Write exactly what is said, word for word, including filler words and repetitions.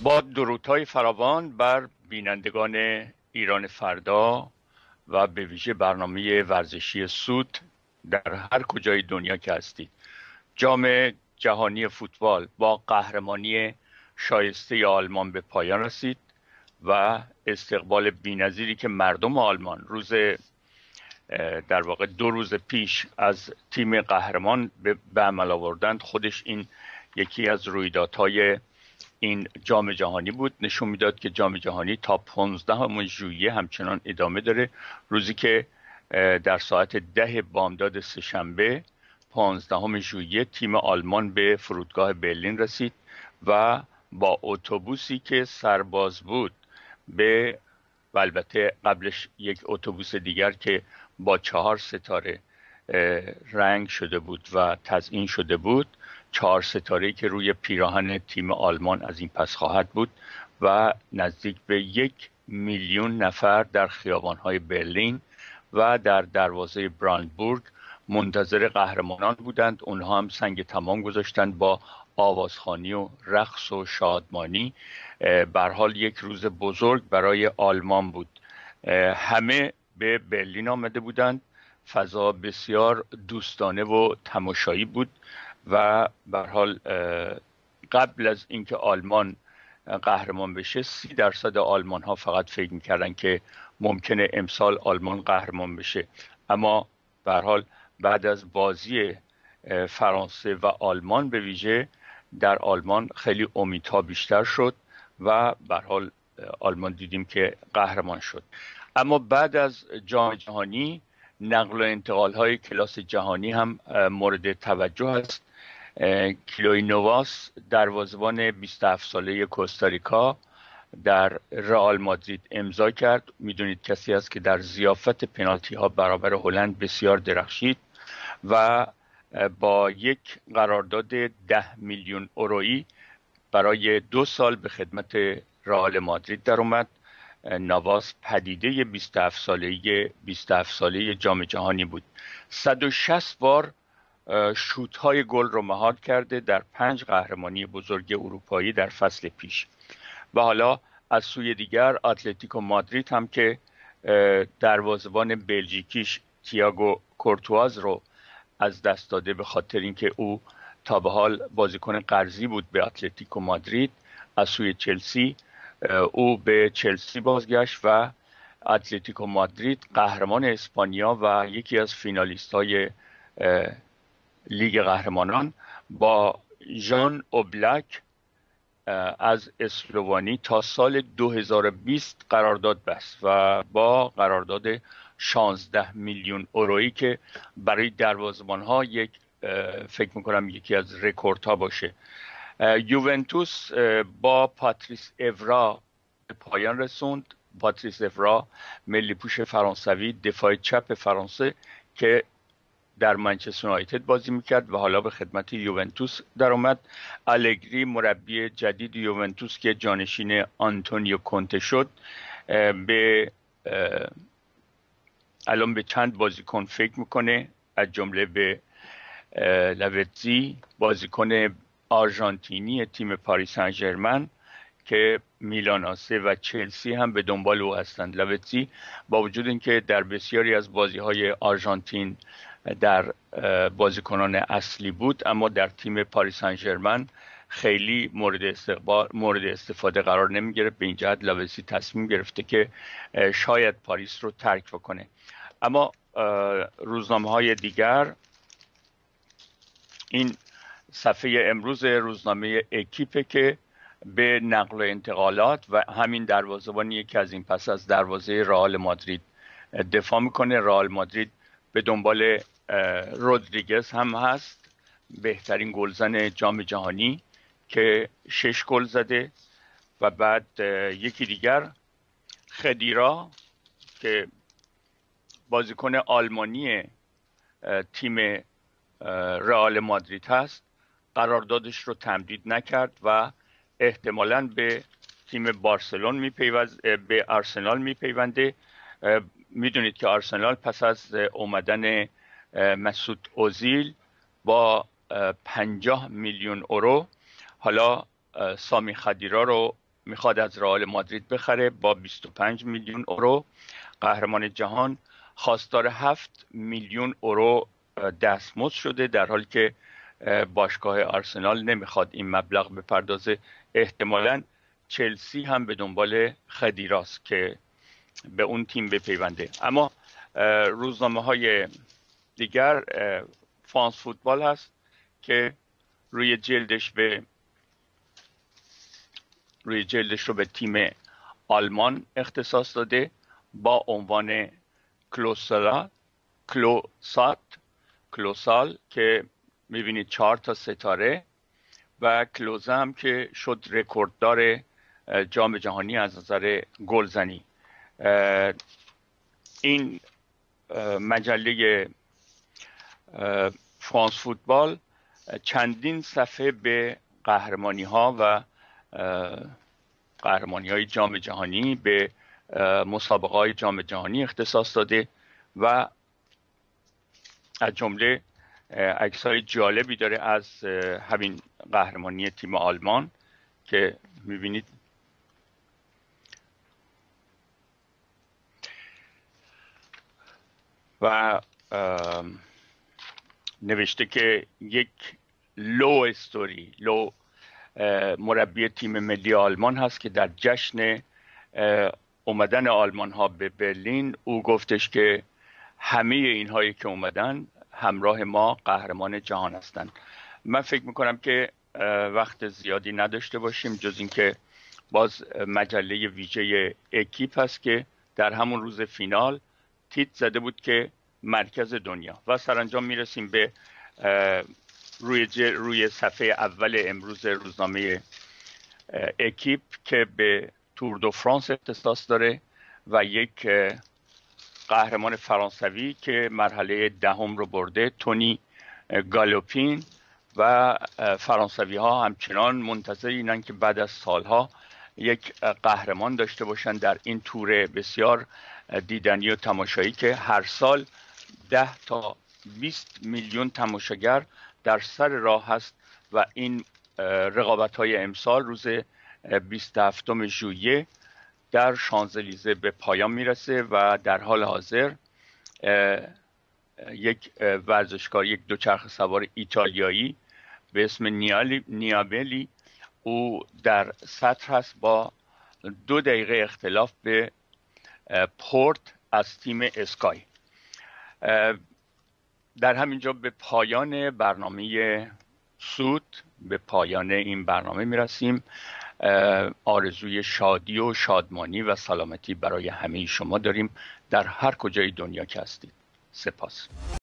با درودهای فراوان بر بینندگان ایران فردا و به ویژه برنامه ورزشی سود در هر کجای دنیا که هستید. جام جهانی فوتبال با قهرمانی شایسته آلمان به پایان رسید و استقبال بی‌نظیری که مردم آلمان روز در واقع دو روز پیش از تیم قهرمان به عمل آوردند، خودش این یکی از رویدادهای این جام جهانی بود. نشون میداد که جام جهانی تا پانزدهم ژوئیه همچنان ادامه داره، روزی که در ساعت ده بامداد سه‌شنبه پانزدهم ژوئیه تیم آلمان به فرودگاه برلین رسید و با اتوبوسی که سرباز بود به و البته قبلش یک اتوبوس دیگر که با چهار ستاره رنگ شده بود و تزیین شده بود، چهار ستاره‌ای که روی پیراهن تیم آلمان از این پس خواهد بود و نزدیک به یک میلیون نفر در خیابان‌های برلین و در دروازه براندبورگ منتظر قهرمانان بودند. اونها هم سنگ تمام گذاشتند با آوازخوانی و رقص و شادمانی. به هر حال یک روز بزرگ برای آلمان بود. همه به برلین آمده بودند. فضا بسیار دوستانه و تماشایی بود و به هر حال قبل از اینکه آلمان قهرمان بشه سی درصد آلمان ها فقط فکر میکردن که ممکنه امسال آلمان قهرمان بشه، اما به هر حال بعد از بازی فرانسه و آلمان به ویژه در آلمان خیلی امیدها بیشتر شد و به هر حال آلمان دیدیم که قهرمان شد. اما بعد از جام جهانی نقل و انتقال های کلاس جهانی هم مورد توجه است. کلوی نواس دروازه‌بان بیست و هفت ساله کوستاریکا در رئال مادرید امضا کرد. میدونید کسی است که در ضیافت پنالتی ها برابر هلند بسیار درخشید و با یک قرارداد ده میلیون اورویی برای دو سال به خدمت رئال مادرید در اومد. نواس پدیده بیست و هفت ساله بیست و هفت ساله جام جهانی بود. صد و شصت بار شوت های گل رو مهار کرده در پنج قهرمانی بزرگ اروپایی در فصل پیش. و حالا از سوی دیگر اتلتیکو مادرید هم که دروازه‌بان بلژیکیش تییاگو کورتواز رو از دست داده به خاطر اینکه او تا به حال بازیکن قرضی بود به اتلتیکو مادرید، از سوی چلسی او به چلسی بازگشت و اتلتیکو مادرید قهرمان اسپانیا و یکی از فینالیست های لیگ قهرمانان با ژان اوبلاک از اسلوونی تا سال دو هزار و بیست قرارداد بست و با قرارداد شانزده میلیون اورویی که برای دروازه‌بان ها یک فکر میکنم یکی از رکوردها باشه. یوونتوس با پاتریس اورا به پایان رسوند. پاتریس اورا ملی پوش فرانسوی، دفاع چپ فرانسه که در منچستر یونایتد بازی میکرد و حالا به خدمت یوونتوس در اومد. الگری مربی جدید یوونتوس که جانشین آنتونیو کونته شد به الان به چند بازیکن فکر میکنه، از جمله به لاوتزی بازیکن آرژانتینی تیم پاریس سن ژرمن که میلان آسه و چلسی هم به دنبال او هستند. لاوتزی با وجود اینکه در بسیاری از بازی‌های آرژانتین در بازیکنان اصلی بود، اما در تیم پاریس سن ژرمن خیلی مورد استقبال مورد استفاده قرار نمی گرفت. به این جهت لاوتزی تصمیم گرفته که شاید پاریس رو ترک بکنه. اما روزنامه‌های دیگر، این صفحه امروز روزنامه اکیپه که به نقل و انتقالات و همین دروازه‌بانی که از این پس از دروازه رئال مادرید دفاع میکنه. رئال مادرید به دنبال رودریگز هم هست، بهترین گلزن جام جهانی که شش گل زده، و بعد یکی دیگر خدیرا که بازیکن آلمانی تیم رئال مادرید هست، قراردادش رو تمدید نکرد و احتمالاً به تیم بارسلون میپیوند به آرسنال میپیونده. میدونید که آرسنال پس از اومدن مسعود اوزیل با پنجاه میلیون اورو حالا سامی خدیرا رو میخواد از رئال مادرید بخره با بیست و پنج میلیون یورو. قهرمان جهان خواستار هفت میلیون یورو دستمزد شده، در حالی که باشگاه آرسنال نمیخواد این مبلغ بپردازه. احتمالاً چلسی هم به دنبال خدیراست که به اون تیم بپیونده. اما روزنامه های دیگر، فرانس فوتبال هست که روی جلدش به روی جلدش رو به تیم آلمان اختصاص داده با عنوان کلوسالا کلوسات کلوسال که میبینید چهار تا ستاره و کلوزه هم که شد رکورددار جام جهانی از نظر گلزنی. این مجله فرانس فوتبال چندین صفحه به قهرمانی ها و قهرمانی های جام جهانی، به مسابقه های جام جهانی اختصاص داده و از جمله عکس‌های جالبی داره از همین قهرمانی تیم آلمان که می‌بینید. و نوشته که یک لو استوری لو مربی تیم ملی آلمان هست که در جشن اومدن آلمان ها به برلین او گفتش که همه اینهایی که اومدن همراه ما قهرمان جهان هستند. من فکر میکنم که وقت زیادی نداشته باشیم، جز اینکه باز مجله ویژه اکیپ هست که در همون روز فینال تیتر زده بود که مرکز دنیا، و سرانجام میرسیم به روی روی صفحه اول امروز روزنامه اکیپ که به تور دو فرانس اختصاص داره و یک قهرمان فرانسوی که مرحله دهم رو برده، تونی گالوپین، و فرانسوی ها همچنان منتظر اینن که بعد از سالها یک قهرمان داشته باشن در این تور بسیار دیدنی و تماشایی که هر سال ده تا بیست میلیون تماشاگر در سر راه هست. و این رقابت های امسال روز بیست و هفتم ژوئیه در شانزلیزه به پایان میرسه و در حال حاضر یک ورزشکار، یک دوچرخه سوار ایتالیایی به اسم نیالی نیابلی، او در سطر هست با دو دقیقه اختلاف به پورت از تیم اسکای. در همینجا به پایان برنامه سوت، به پایان این برنامه میرسیم. آرزوی شادی و شادمانی و سلامتی برای همه شما داریم در هر کجای دنیا که هستید. سپاس.